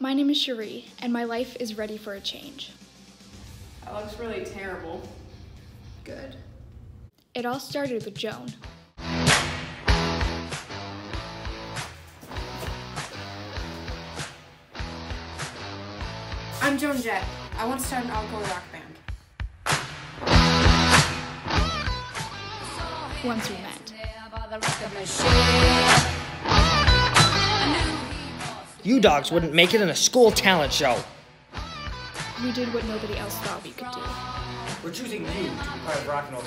My name is Cherie, and my life is ready for a change. That looks really terrible. Good. It all started with Joan. I'm Joan Jett. I want to start an encore rock band. Once we met. You dogs wouldn't make it in a school talent show. We did what nobody else thought we could do. We're choosing you to be part of rock and roll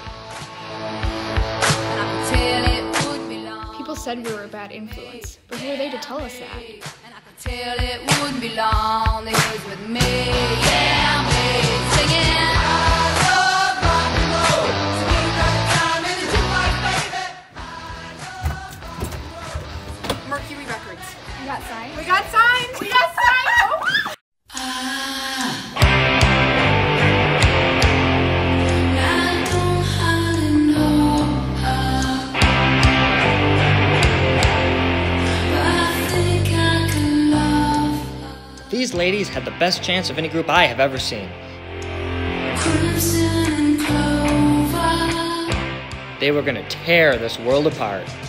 history. People said we were a bad influence, but who are they to tell us that? Till it wouldn't be long, they was with me, yeah, me, singing. I love rock and roll, so we got the time in the jukebox, baby. Mercury Records. You got signed? We got signed! We got signed! Oh. These ladies had the best chance of any group I have ever seen. They were gonna tear this world apart.